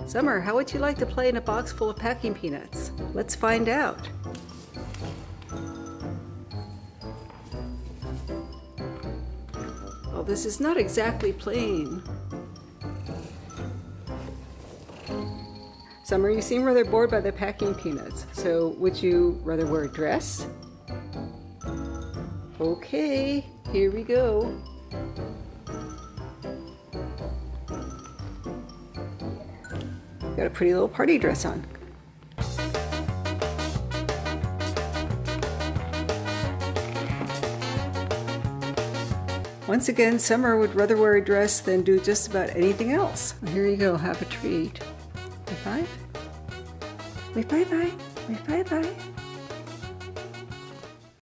Summer, how would you like to play in a box full of packing peanuts? Let's find out. Oh, this is not exactly plain. Summer, you seem rather bored by the packing peanuts, so would you rather wear a dress? Okay, here we go. Got a pretty little party dress on. Once again, Summer would rather wear a dress than do just about anything else. Here you go, have a treat. High five? Wave bye-bye. Wave bye-bye.